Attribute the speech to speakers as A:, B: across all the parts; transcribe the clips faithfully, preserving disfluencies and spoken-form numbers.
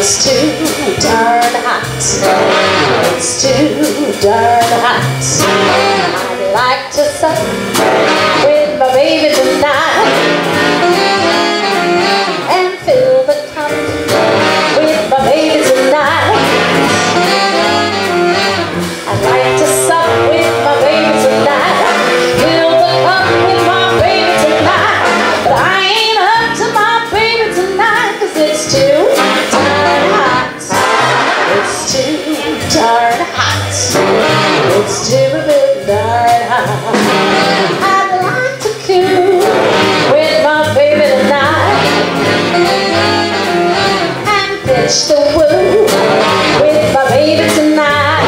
A: It's too darn hot. It's too darn hot. I'd like to suck with my baby tonight and fill the cup with my baby tonight. I'd like to suck with my baby tonight, fill the cup with my baby tonight. But I ain't up to my baby tonight, 'cause it's too darn hot. It's too darn hot. It's too darn hot. I'd like to cool with my baby tonight and pitch the woo with my baby tonight.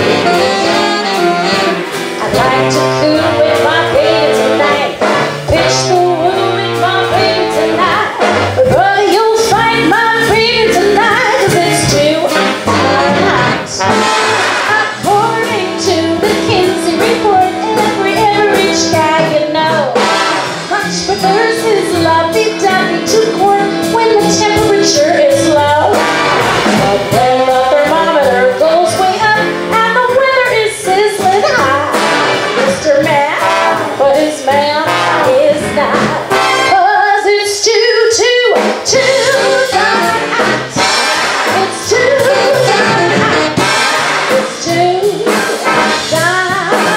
A: I'd like to cool with my baby tonight, pitch the woo with my baby tonight. But brother, you'll fight my baby tonight, 'cause it's too darn hot. According to the Kinsey report, every average guy you know much prefers his lovey-dovey to court when the temperature is low. But when the thermometer goes way up and the weather is sizzling hot, Mister Man, but his man is not, 'cause it's too, too, too darn hot. It's too darn hot. It's too darn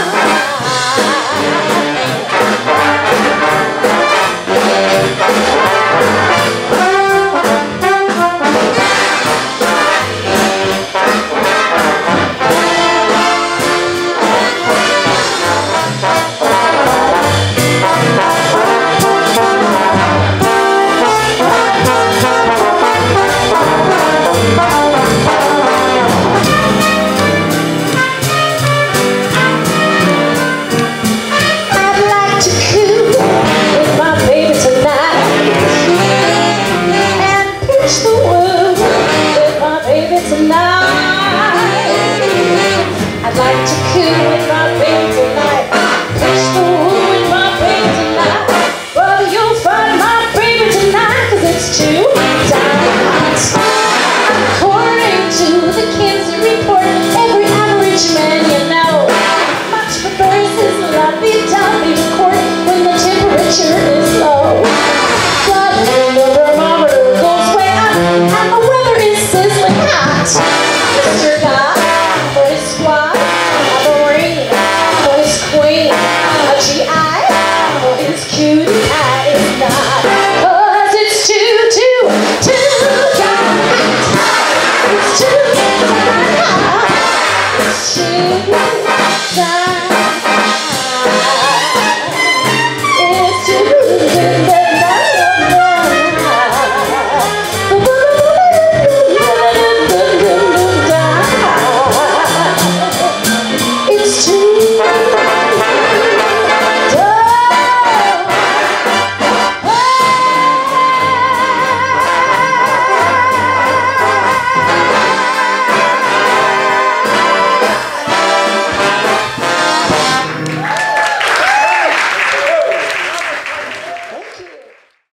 A: I'd like to cool with my baby tonight, pitch the woo with my baby tonight. Brother, you'll find my baby tonight, 'cause it's too darn hot. According to the Kinsey report, every average man you know much prefers his lovey-dovey to court when the temperature is low. But when the thermometer goes way up and the weather is sizzling hot, Mister Guy, for his squad, a Marine, for his queen, a G I, for his cutie eye is not, 'cause it's too, too, too darn hot. It's too darn hot. It's too darn